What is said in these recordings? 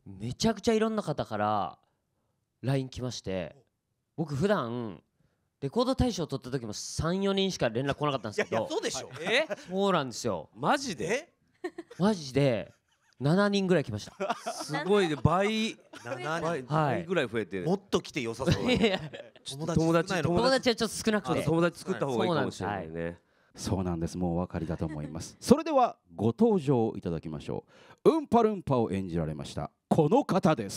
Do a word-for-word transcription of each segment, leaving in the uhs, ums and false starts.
めちゃくちゃいろんな方から ライン 来まして、僕普段レコード大賞取った時もさん、よにんしか連絡来なかったんですけど。 いやいやそうでしょ。 えそうなんですよ。 マジでマジでななにんぐらい来ました。 すごいね、倍倍倍ぐらい増えてる。 もっと来て良さそう。 いや友達友達友達はちょっと少なくて、 友達作った方がいいかもしれないね。 そうなんです、もうお分かりだと思います。それではご登場いただきましょう。ウンパルンパを演じられましたこの方です。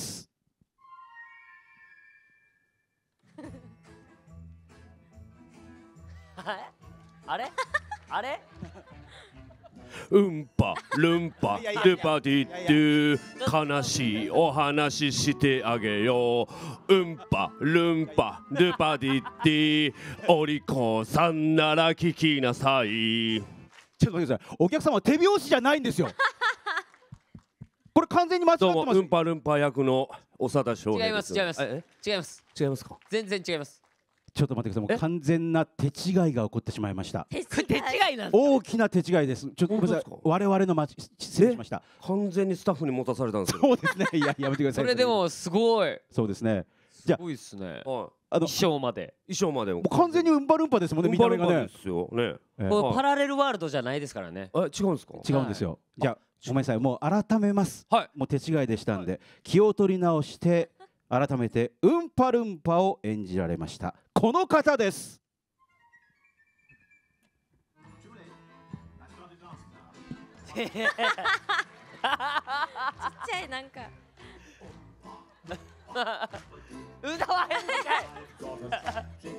あれあれうんぱルンパルパディドゥ、悲しいお話してあげよう。うんぱルンパルパディドゥ、お利口さんなら聞きなさい。 ちょっと待ってください、お客様手拍子じゃないんですよ。これ完全に間違ってます。 どうもうんぱルンパ役の長田翔平です。 違います違いますえ違います違いますか。 全然違います。 ちょっと待ってください、もう完全な手違いが起こってしまいました。 手違いなんです。 大きな手違いです。ちょっとごめんなさい、我々の間違い失礼しました。 完全にスタッフに持たされたんですよ。 そうですね、いややめてください。 それでもすごい。 そうですね。じゃあすごいですね。 あの衣装まで。 衣装までももう完全にウンパルンパですもんね、見た目がね。 ですよね。 これパラレルワールドじゃないですからね。 え、違うんですか。 違うんですよ。じゃあごめんなさい、もう改めます。 はい。 もう手違いでしたんで気を取り直して改めてウンパルンパを演じられましたこの方です。 ちっちゃいなんか歌わへんのかい。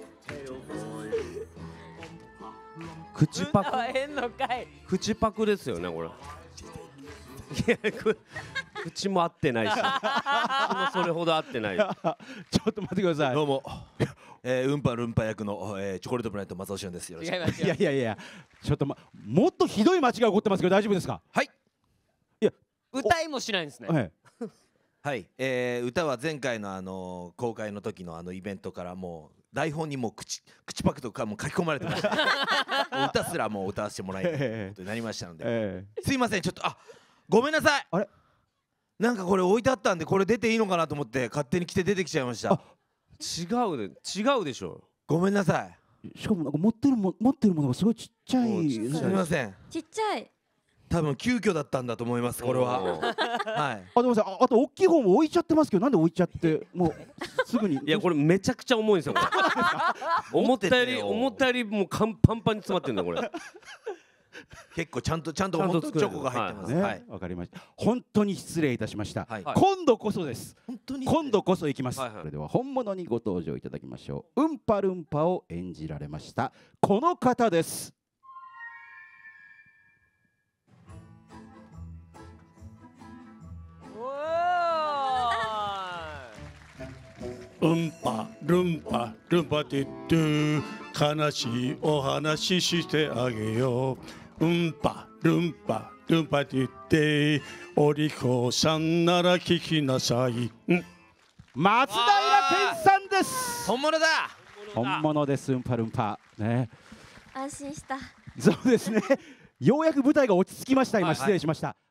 口パ歌わへんのかい。 口パクですよねこれ。いやく口も合ってないし、口もそれほど合ってない。 ちょっと待ってください。 どうも、えー、ウンパルンパ役の、えー、チョコレートプラネット松尾俊です。よろしく。 違いますいやいやいや、ちょっとまもっとひどい間違い起こってますけど大丈夫ですか。 はい。 いや歌いもしないんですね。 はいはい、えー、歌は前回のあの公開の時のあのイベントからもう台本にもう口口パクとかもう書き込まれてました。もう歌すらもう歌わせてもらえるということになりましたので、 えすいません、ちょっとあごめんなさい。 あれなんかこれ置いてあったんでこれ出ていいのかなと思って勝手に来て出てきちゃいました。 違うで違うでしょ。 ごめんなさい。しかもなんか持ってるも持ってるものがすごいちっちゃい。 い。すみません。 ちっちゃい多分急遽だったんだと思いますこれは。はい。 あ、ごめんなさい。ああと大きい方も置いちゃってますけど、なんで置いちゃってもうすぐに。 いやこれめちゃくちゃ重いんですよこれ。思ったより思ったよりもうパンパンパンに詰まってんだこれ。 結構ちゃんとちゃんと本当チョコが入ってます。 ね、 はい。 わかりました。本当に失礼いたしました。 はい今度こそです。 本当に今度こそ行きます。 はいはいそれでは本物にご登場いただきましょう。ウンパルンパを演じられましたこの方です。 うんぱルンパルンパティドゥ、悲しいお話してあげよう。うんぱルンパルンパティデお利口さんなら聞きなさい。うん松平健さんです。 本物だ。 本物です。ウンパルンパね。 安心した。 そうですね。ようやく舞台が落ち着きました。今はい失礼しました。